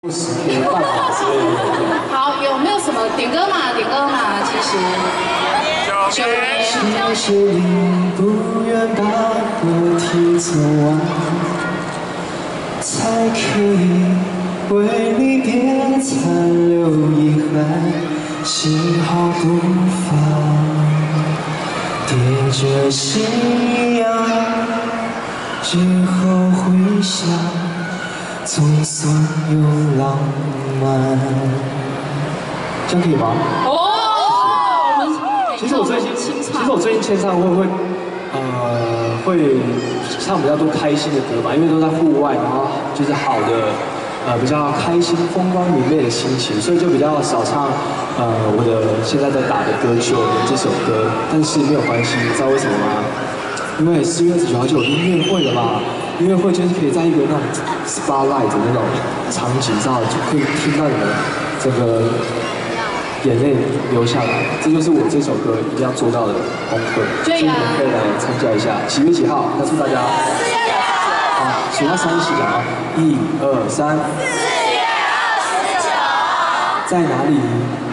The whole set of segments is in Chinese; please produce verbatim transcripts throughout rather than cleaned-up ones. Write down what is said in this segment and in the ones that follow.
十天办法之类的。 好，有没有什么点歌嘛？点歌嘛？其实。九年。 其实你不愿把我提走完，才可以为离别残留遗憾，幸好不放。 叠着信仰，之后回想，总算有浪漫。这样可以吗？ 哦， 其实我最近，其实我最近签唱会会，呃，会唱比较多开心的歌吧，因为都在户外，然后就是好的。 呃，比较开心、风光明媚的心情，所以就比较少唱呃我的现在在打的歌《九年》这首歌。但是没有关系，你知道为什么吗？因为四月二十九号就有音乐会了嘛。音乐会就是可以在一个那种 spotlight 的那种场景上，就可以听到你们这个眼泪流下来。这就是我这首歌一定要做到的功课。所以你们可以来参加一下。几月几号？告诉大家。 好，数到三一起讲啊！一二三。四月二十九。在哪里？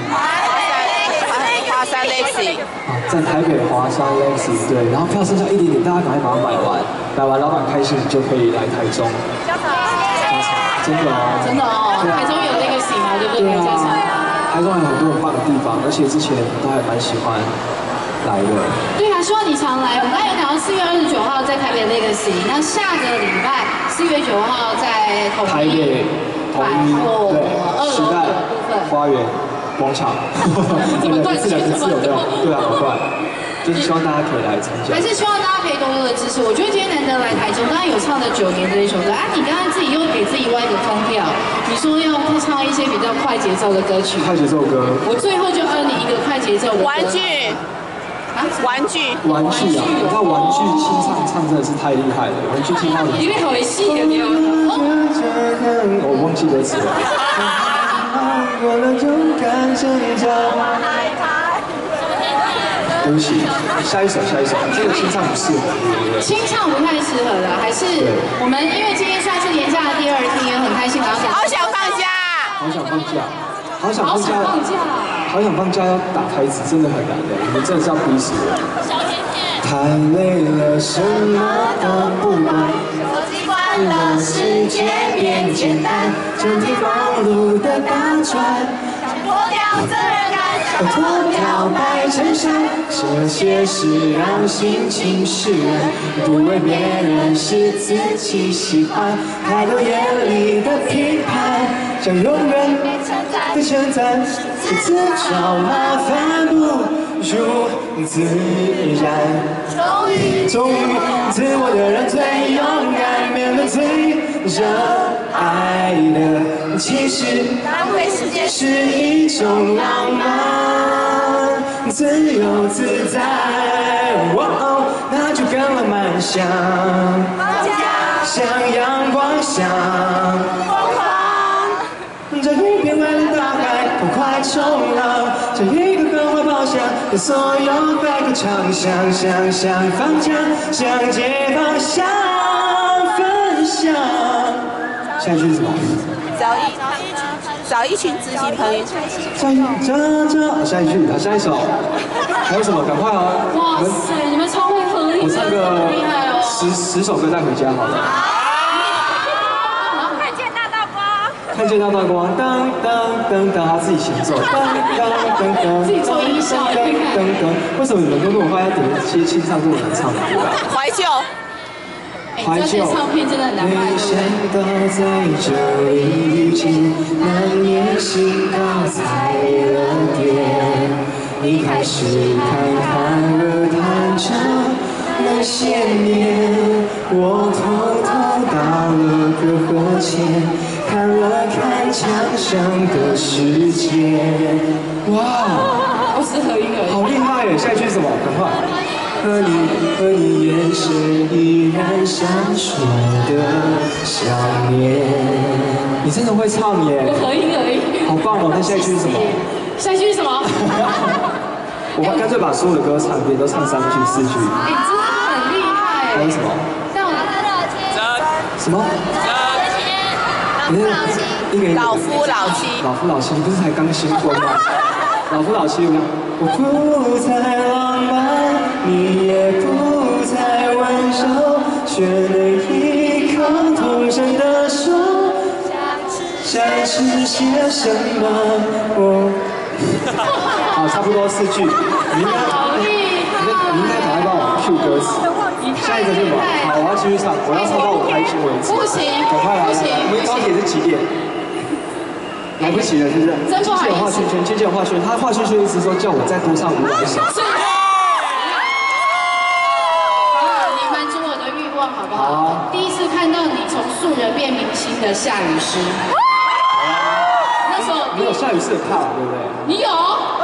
华山 Lexi。 啊，在台北的华山 Lexi 对，然后票剩下一点点，大家赶快把它买完，买完老板开心，你就可以来台中。加场。加场，真的哦。 真的哦，台中有那个喜嘛，对不对？加场。 台中有很多很棒的地方，而且之前都还蛮喜欢。 来的， 对啊，希望你常来。我们刚才有讲到四月二十九号在台北 Legacy， 那下个礼拜四月九号在统台北统一对时代花园广场， 这么断这两个字有没有？对啊，很快。就是希望大家可以来参加。 还是希望大家可以多多的支持。我觉得今天难得来台中，刚刚有唱的九年的一首歌啊，你刚刚自己又给自己挖一个坑跳，你说要唱一些比较快节奏的歌曲。 快节奏歌。我最后就讹你一个快节奏的玩具。 玩具， 玩具啊！你看玩具清唱唱真的是太厉害了，玩具清唱。 因为好戏的你我忘记歌词了。对不起，下一首，下一首，这个清唱不适合，对不对？ 清唱不太适合的，还是我们因为今天算是年假的第二天，也很开心，然后好想放假， 好想放假，好想放假，好想放假。 好想放假要打台词，真的很难的，你们真的是要逼死我。 小甜甜。 太累了，什么都不管， 手机关了，世界变简单， 整体忙碌的打转， 想脱掉责任感， 想脱掉白衬衫，这些事让心情释然，不为别人是自己喜欢，太多眼里的批判，将永远的称赞。 自找麻烦不如自然， 终于， 终于，自我的人最勇敢，面对最热爱的，其实浪费时间是一种浪漫，自由自在，哦，那就更浪漫，像像阳光，像疯狂。 这一片蔚蓝大海，痛快冲浪，这一个更会翱翔，跟所有百个长相，想想放假，向街方向分享。下一句是什么？ 找一找一群知心朋友。 下一这这，下一句，好，下一首，还有什么？赶快哦！ 哇塞，你们超会合音， 我唱个厉害哦！ 十十首歌带回家好了。 看见那道光，噔噔噔噔，他自己前奏，噔噔噔噔， 自己做音效， 噔噔噔。为什么你们都跟我发要点一些清唱这么难唱的歌啊？ 怀旧， 怀旧唱片真的很难卖， 没想到在这里遇见，难免心高踩了点。一开始侃侃而谈着那些年，我偷偷打了个呵欠。 看了看墙上的世界，哇， 不是合音而已， 好厉害耶！下一句是什么？赶快！和你和你眼神依然闪烁的想念，你真的会唱耶！ 我合音而已， 好棒哦！那下一句是什么？ 下一句是什么？ 我干脆把所有的歌唱一遍，都唱三句四句。 哎，真的很厉害。 还有什么？ 但我什么？ 你的一个老夫老妻， 老夫老妻，你不是才刚新婚吗？老夫老妻，我讲，我不再浪漫，你也不再温柔，却能依靠童真的手，想吃些什么？我，好，差不多四句，你应该，你应该赶快帮我 Q 歌词。下一个是什么？好，我要继续唱，我要唱到我开心为止。 不行， 赶快来！ 不行， 我们高铁是几点？来不及了，是不是？ 真不好意思。 画圈圈，渐渐画圈，他画圈圈意思说叫我再多唱五百首。 好了，你满足我的欲望好不好？好。第一次看到你从素人变明星的夏雨诗。好啊。那时候你有夏雨诗的怕，对不对？ 你有？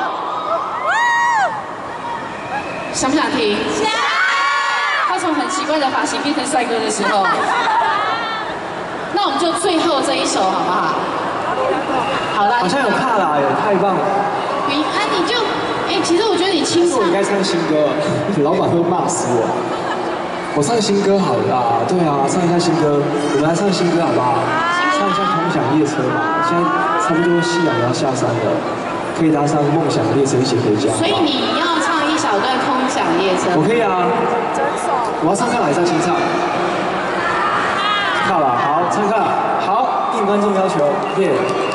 想不想听？想。他从很奇怪的发型变成帅哥的时候。那我们就最后这一首好不好？好了， 好像有帕拉耶，太棒了！ 你啊，你就哎，其实我觉得你清楚。 我应该唱新歌，老板会骂死我。我唱新歌好了啦，对啊，唱一下新歌，我们来唱新歌好不好？唱一下《空想列车》嘛，现在差不多夕阳要下山了，可以搭上梦想列车一起回家。 所以你要唱一小段《空想列车》。 我可以啊。我要唱看哪一首清唱？看了，好，唱看，好，应观众要求，耶。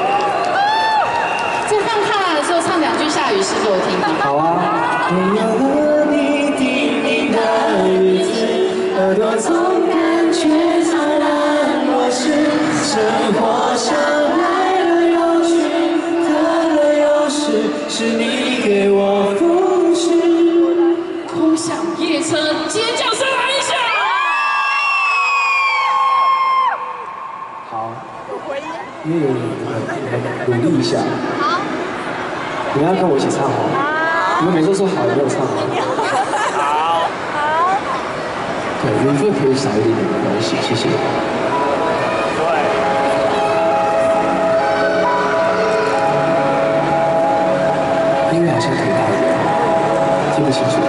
在放看了的时候，唱两句夏雨诗给我听。 好啊。没有了你叮咛的日子，耳朵总感觉灿烂若是生活上来了又去，得了又失，是你给我扶持。 空想列车，尖叫声来一下。 好，因为你们努力一下。好。你们要跟我一起唱哦。你们每次说好，也没有唱哦。好。好。对，缘分可以少一点点没关系，谢谢。对。音乐好像可以大一点，听不清楚。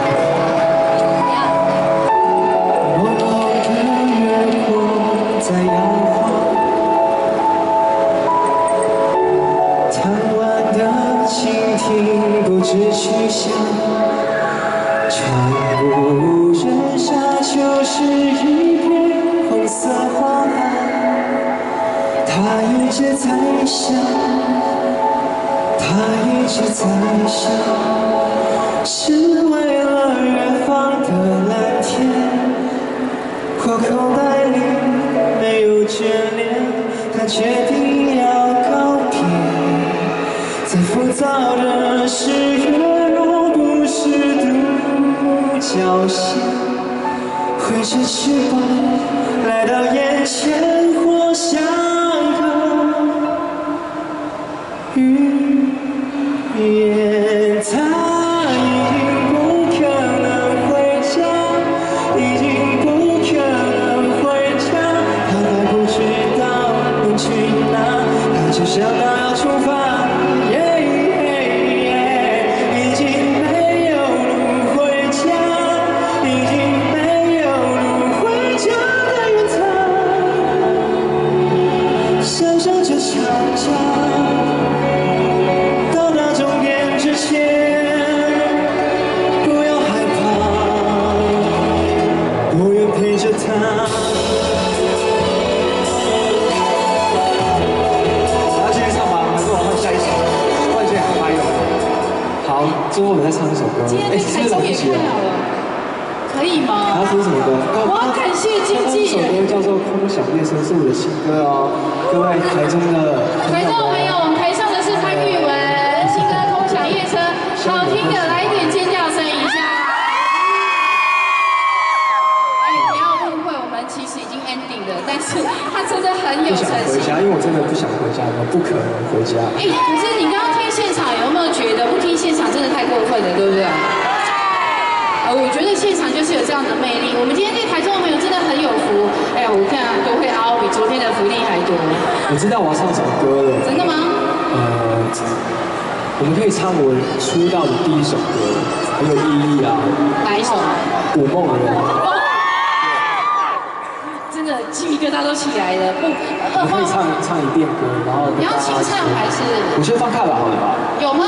不知去向，穿过人沙，就是一片红色荒蓝。他一直在想，他一直在想，是为了远方的蓝天。我口袋里没有眷恋，他决定要告别。再浮躁的誓约，若不是独角戏，挥着翅膀来到眼前，或相拥语言。他已经不可能回家，已经不可能回家，他还不知道能去哪，他只想到要出发。到达终点之前，不要害怕，我愿陪着他。要继续唱吗？还是我换下一首？换下还有。好，最后我们再唱一首歌。 哎，台中也快好了，可以吗？ 还要听什么歌？ 我要感谢经纪人。 这首歌叫做《空想列车》，是我的新歌哦。各位台中的台中朋友，我们台上的是潘玉文，新歌《空想列车》，好听的来一点尖叫声一下。哎，不要误会，我们其实已经 ending 了，但是他真的很有诚心。 不想回家，因为我真的不想回家，我不可能回家。 哎，可是你刚刚听现场有没有觉得不听现场真的太过分了，对不对？呃，我觉得现场就是有这样的魅力。我们今天对台中的朋友真的很有福。哎呀，我看啊，都会凹比昨天的福利还多。 我知道我要唱什么歌了。 真的吗？ 呃，我们可以唱我出道的第一首歌，很有意义啊。 哪一首？ 捕梦人。 真的鸡皮疙瘩都起来了。不，二号我可以唱唱一遍歌，然后你要清唱还是？ 我先放看了好了吧？ 有吗？